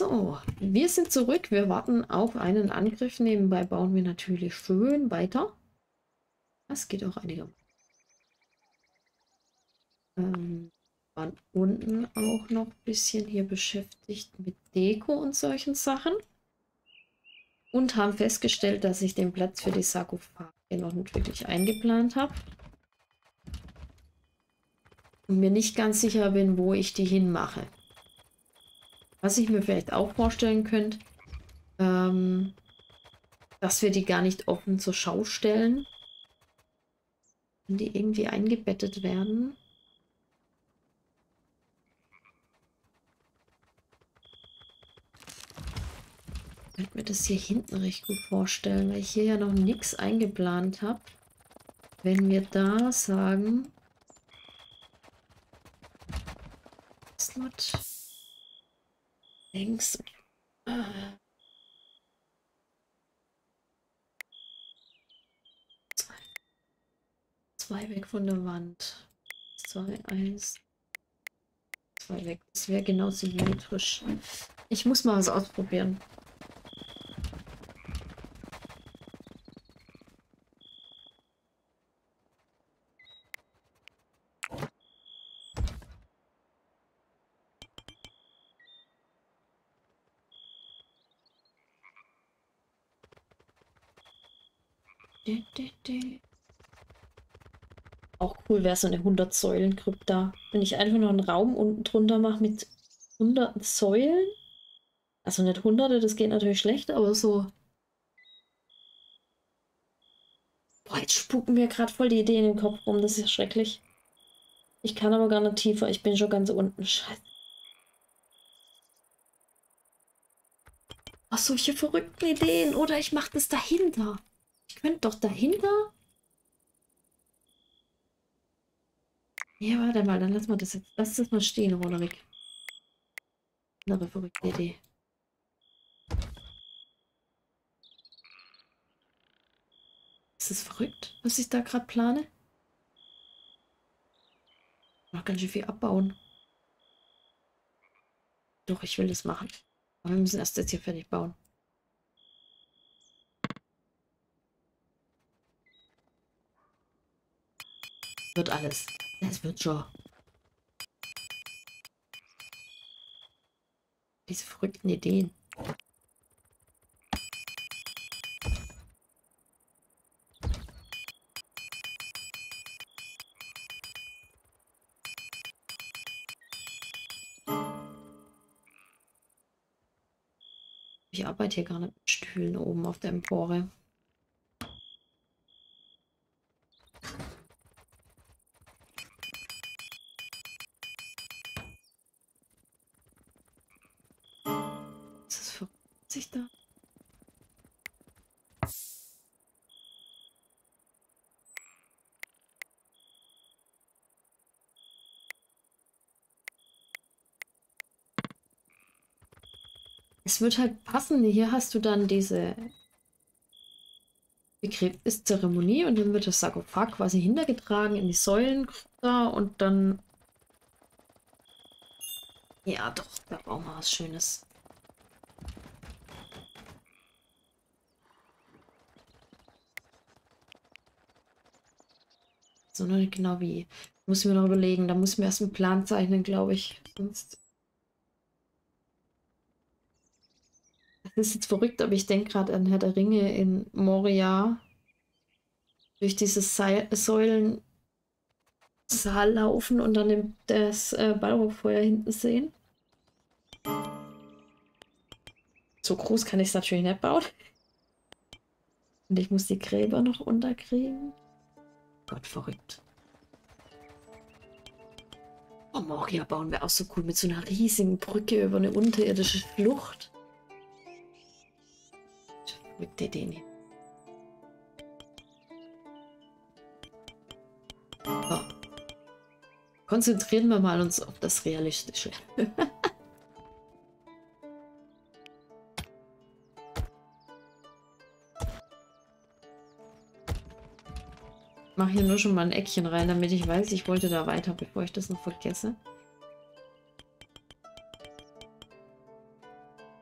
So, wir sind zurück. Wir warten auf einen Angriff. Nebenbei bauen wir natürlich schön weiter. Das geht auch einigermaßen. Waren unten auch noch ein bisschen hier beschäftigt mit Deko und solchen Sachen. Und haben festgestellt, dass ich den Platz für die Sarkophage noch nicht wirklich eingeplant habe. Und mir nicht ganz sicher bin, wo ich die hinmache. Was ich mir vielleicht auch vorstellen könnte, dass wir die gar nicht offen zur Schau stellen. Wenn die irgendwie eingebettet werden. Ich könnte mir das hier hinten recht gut vorstellen, weil ich hier ja noch nichts eingeplant habe. Wenn wir da sagen, Slot längs. Zwei weg von der Wand. 2, 1, 2 weg. Das wäre genau symmetrisch. Ich muss mal was ausprobieren. Auch cool wäre so eine 100-Säulen-Krypta. Wenn ich einfach noch einen Raum unten drunter mache mit 100 Säulen. Also nicht Hunderte, das geht natürlich schlecht, aber so. Boah, jetzt spuken mir gerade voll die Ideen im Kopf rum. Das ist ja schrecklich. Ich kann aber gar nicht tiefer. Ich bin schon ganz unten. Scheiße. Ach, solche verrückten Ideen. Oder ich mache das dahinter. Ich könnte doch dahinter. Ja, warte mal, dann lass mal das jetzt. Lass das mal stehen, Roderick. Andere verrückte Idee. Ist das verrückt, was ich da gerade plane? Noch ganz schön viel abbauen. Doch, ich will das machen. Aber wir müssen erst jetzt hier fertig bauen. Wird alles. Es wird schon. Diese verrückten Ideen. Ich arbeite hier gar nicht mit Stühlen oben auf der Empore. Was ist das für sich da? Es wird halt passen. Hier hast du dann diese Begräbniszeremonie und dann wird das Sarkophag quasi hintergetragen in die Säulen da und dann. Ja, doch, da brauchen wir was Schönes. So noch nicht genau wie. Muss ich mir noch überlegen. Da muss ich mir erst einen Plan zeichnen, glaube ich. Sonst. Das ist jetzt verrückt, aber ich denke gerade an Herr der Ringe in Moria. Durch dieses Säulensaal laufen und dann das Ballrauchfeuer hinten sehen. So groß kann ich es natürlich nicht bauen. Und ich muss die Gräber noch unterkriegen. Gott, verrückt. Oh, Moria bauen wir auch so cool mit so einer riesigen Brücke über eine unterirdische Flucht. Verrückte Idee. So. Konzentrieren wir mal uns auf das Realistische. Ich mache hier nur schon mal ein Eckchen rein, damit ich weiß, ich wollte da weiter, bevor ich das noch vergesse.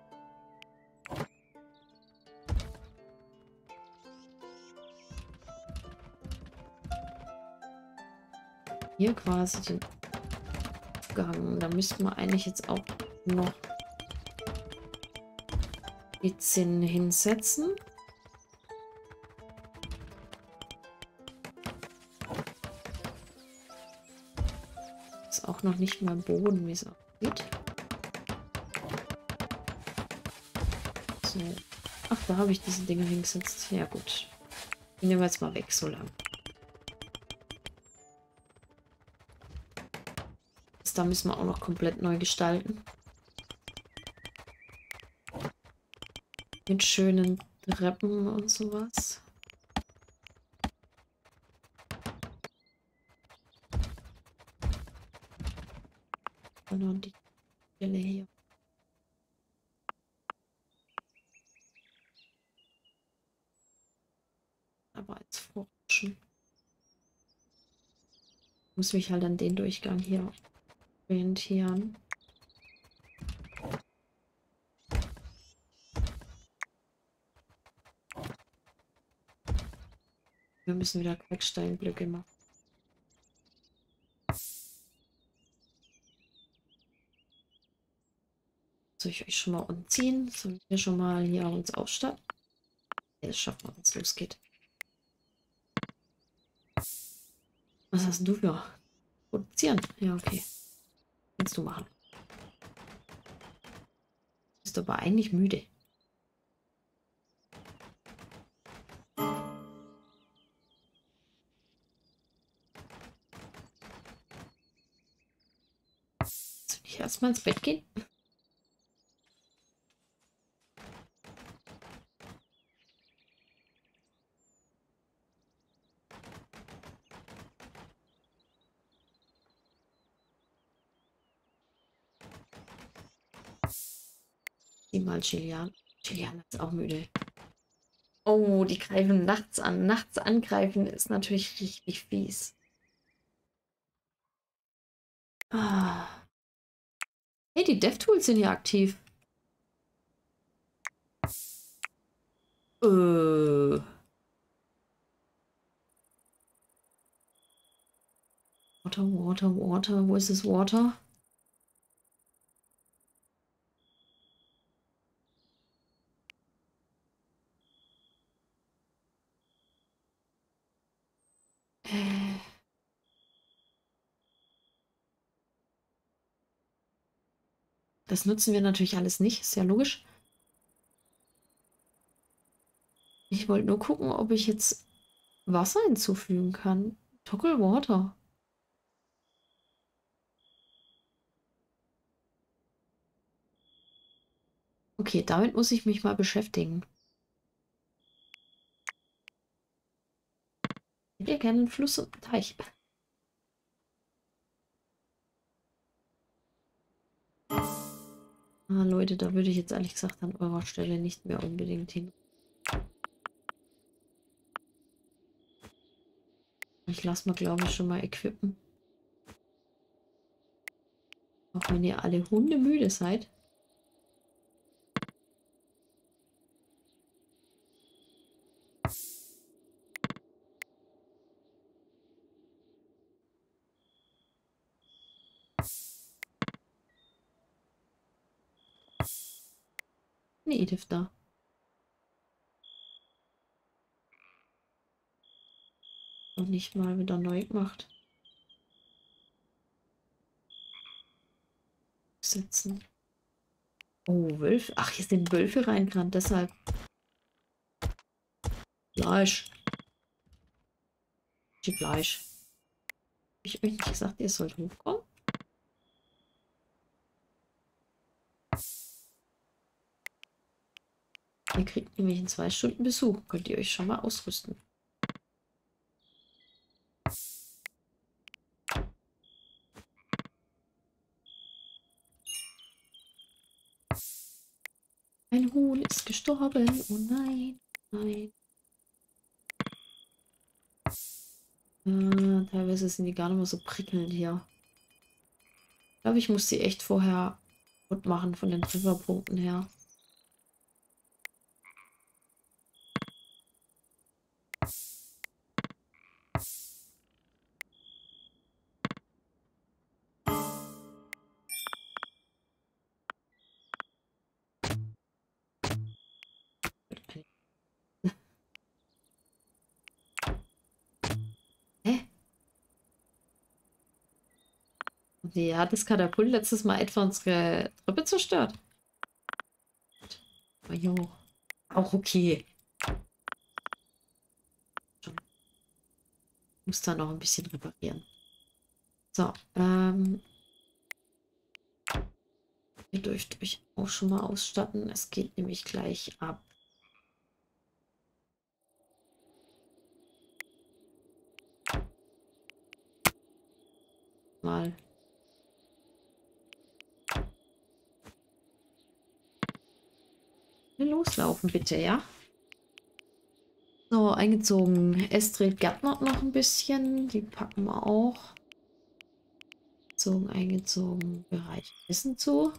hier quasi den Gang. Da müssten wir eigentlich jetzt auch noch die Zinnen hinsetzen. Ist auch noch nicht mal Boden, wie es aussieht. So. Ach, da habe ich diese Dinge hingesetzt. Ja gut. Die nehmen wir jetzt mal weg, so lang. Da müssen wir auch noch komplett neu gestalten. Mit schönen Treppen und sowas. Und dann die Stelle hier. Aber als Forschen. Muss mich halt an den Durchgang hier orientieren. Wir müssen wieder Quecksteinblöcke machen. Soll ich euch schon mal umziehen? Sollen wir schon mal hier uns ausstatten? Ja, das schaffen wir, wenn es losgeht. Was hast du für? Produzieren? Ja, okay. Kannst du machen. Bist aber eigentlich müde. Soll ich erstmal ins Bett gehen? Sieh mal, Julian. Julian ist auch müde. Oh, die greifen nachts an. Nachts angreifen ist natürlich richtig fies. Ah. Hey, die DevTools sind hier aktiv. Water, Water, Water. Wo ist das Water? Das nutzen wir natürlich alles nicht. Ist ja logisch. Ich wollte nur gucken, ob ich jetzt Wasser hinzufügen kann. Toggle Water. Okay, damit muss ich mich mal beschäftigen. Ich hätte gerne einen Fluss und einen Teich. Ah, Leute, da würde ich jetzt ehrlich gesagt an eurer Stelle nicht mehr unbedingt hin. Ich lasse mal, glaube ich, schon mal equippen. Auch wenn ihr alle hundemüde seid. Ne, Edith da. Noch nicht mal wieder neu gemacht. Setzen. Oh, Wölfe. Ach, hier sind Wölfe reingerannt, deshalb. Fleisch. Die Fleisch. Hab ich euch nicht gesagt, ihr sollt hochkommen? Ihr kriegt nämlich in 2 Stunden Besuch. Könnt ihr euch schon mal ausrüsten. Ein Huhn ist gestorben. Oh nein. Nein. Teilweise sind die gar nicht mehr so prickelnd hier. Ich glaube, ich muss sie echt vorher gut machen von den Trefferpunkten her. Die hat das Katapult letztes Mal etwa unsere Treppe zerstört. Oh, jo. Auch okay. Schon. Muss da noch ein bisschen reparieren. So, ihr dürft euch auch schon mal ausstatten. Es geht nämlich gleich ab. Mal. Loslaufen bitte, ja? So, eingezogen. Estrid gärtnert noch ein bisschen. Die packen wir auch. Eingezogen. Bereich Essen zu.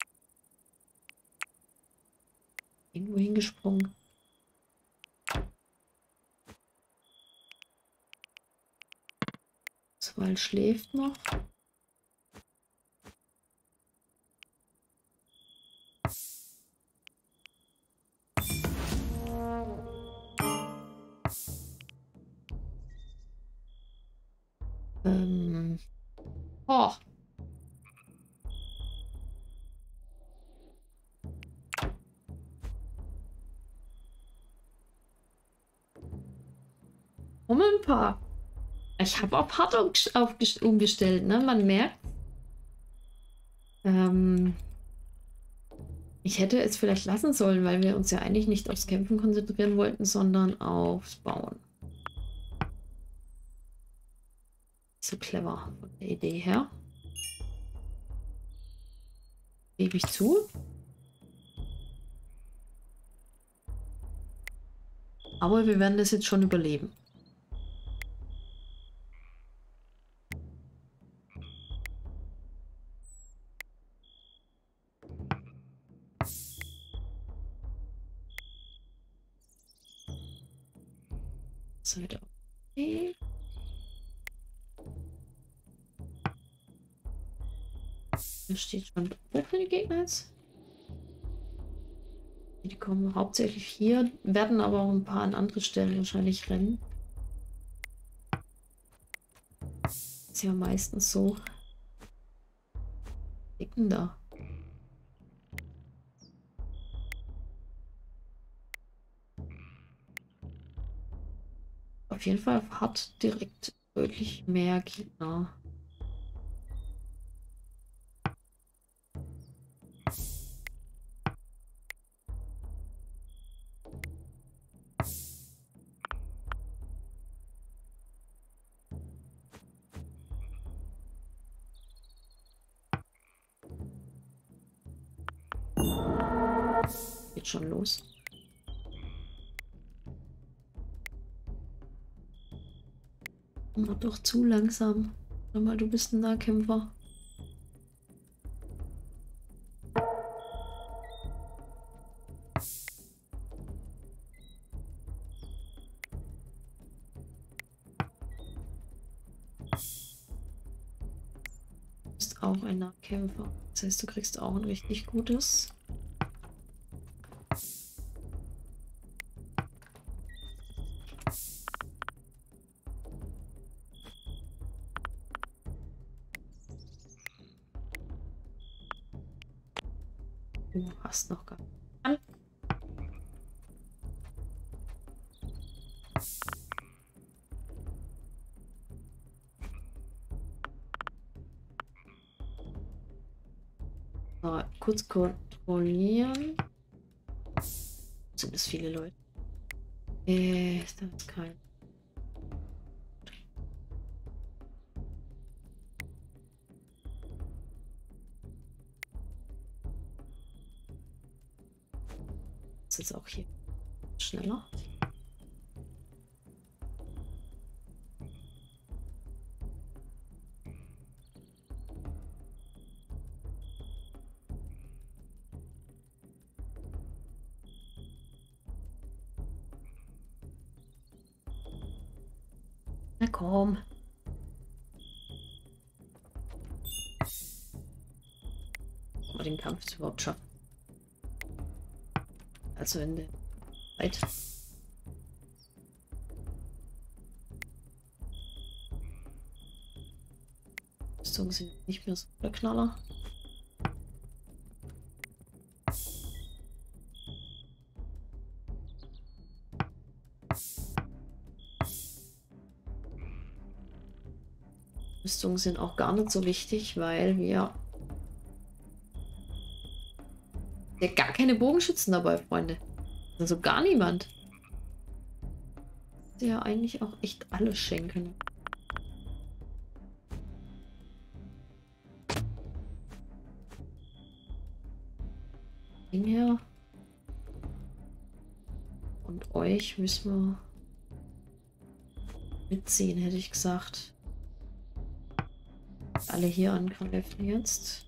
Irgendwo hingesprungen. Oswald schläft noch. Oh. Ein paar. Ich habe auf hart umgestellt, ne? Man merkt. Ich hätte es vielleicht lassen sollen, weil wir uns ja eigentlich nicht aufs Kämpfen konzentrieren wollten, sondern aufs Bauen. So clever von der Idee her. Gebe ich zu. Aber wir werden das jetzt schon überleben. Seite okay. Hier steht schon die Gegner jetzt. Die kommen hauptsächlich hier, werden aber auch ein paar an andere Stellen wahrscheinlich rennen. Ist ja meistens so. Dicken da. Auf jeden Fall hat direkt deutlich mehr Gegner. Geht schon los. Na doch zu langsam. Sag mal, du bist ein Nahkämpfer. Du bist auch ein Nahkämpfer. Das heißt, du kriegst auch ein richtig gutes. Du hast noch gar nicht. So, kurz kontrollieren. Sind es viele Leute? Da ist kein. Ist jetzt auch hier schneller. Na komm. Aber den Kampf überhaupt schaffen. Also in der Zeit. Rüstungen sind nicht mehr so der Knaller. Rüstungen sind auch gar nicht so wichtig, weil wir ja gar keine Bogenschützen dabei, Freunde. Also gar niemand. Ja, eigentlich auch echt alles schenken. Ding her. Und euch müssen wir mitziehen, hätte ich gesagt. Alle hier angreifen jetzt.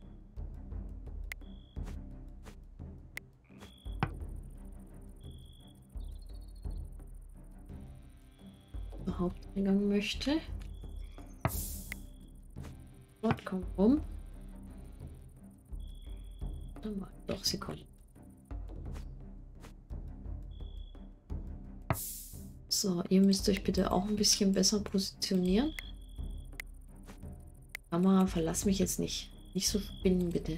Der Haupteingang möchte. Dort kommt rum. Dann mal. Doch, sie kommen. So, ihr müsst euch bitte auch ein bisschen besser positionieren. Kamera, verlass mich jetzt nicht. Nicht so spinnen, bitte.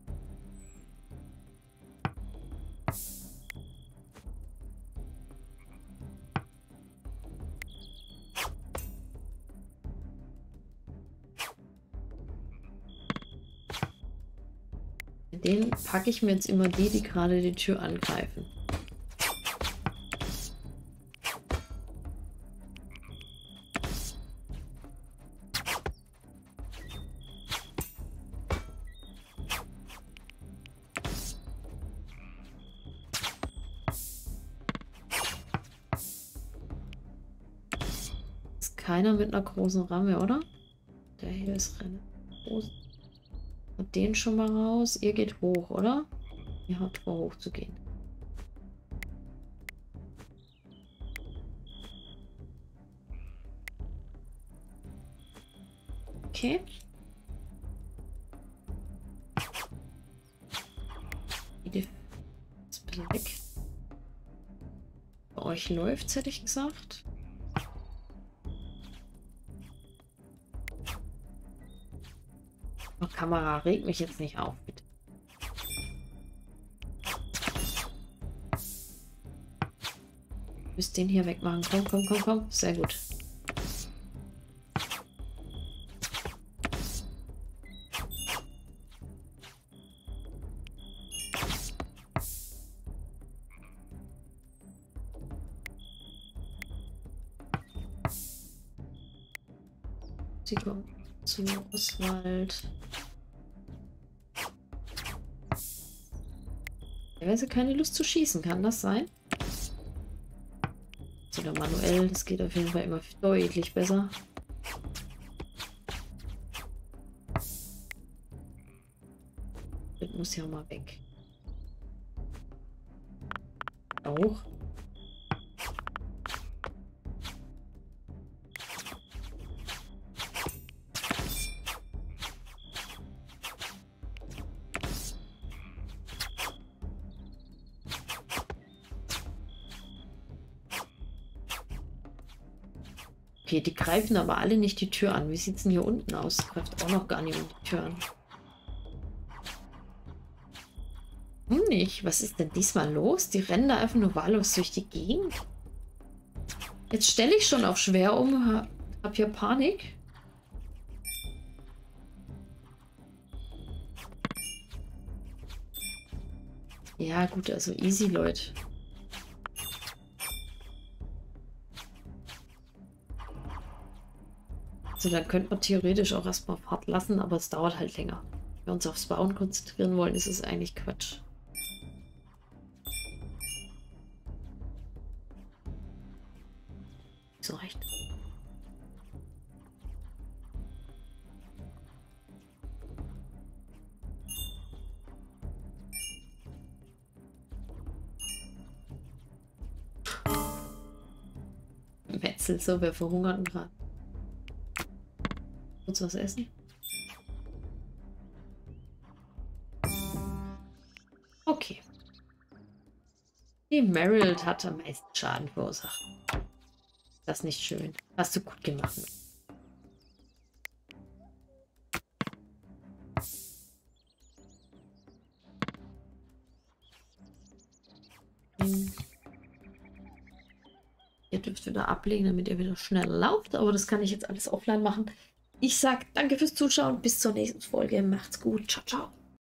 Den packe ich mir jetzt immer die gerade die Tür angreifen. Ist keiner mit einer großen Ramme, oder? Der hier ist groß. Und den schon mal raus. Ihr geht hoch, oder? Ihr habt vor, hoch zu gehen. Okay. Die ist ein bisschen weg. Bei euch läuft's, hätte ich gesagt. Oh, Kamera, reg mich jetzt nicht auf, bitte. Ihr müsst den hier wegmachen. Komm, komm, komm, komm. Sehr gut. Sie kommen zu Oswald. Teilweise keine Lust zu schießen, kann das sein? Oder manuell, das geht auf jeden Fall immer deutlich besser. Das muss ja mal weg. Auch. Okay, die greifen aber alle nicht die Tür an. Wie sieht es denn hier unten aus? Greift auch noch gar niemand die Tür an. Nicht. Was ist denn diesmal los? Die rennen da einfach nur wahllos durch die Gegend. Jetzt stelle ich schon auf schwer um. Hab hier Panik. Ja, gut, also easy, Leute. Also dann könnte man theoretisch auch erstmal Fahrt lassen, aber es dauert halt länger. Wenn wir uns aufs Bauen konzentrieren wollen, ist es eigentlich Quatsch. So recht. Metzel, so, wir verhungern gerade. Kurz was essen. Okay. Die Meryl hat am meisten Schaden verursacht. Das ist nicht schön. Hast du gut gemacht. Ihr dürft wieder ablegen, damit ihr wieder schnell lauft. Aber das kann ich jetzt alles offline machen. Ich sage danke fürs Zuschauen. Bis zur nächsten Folge. Macht's gut. Ciao, ciao.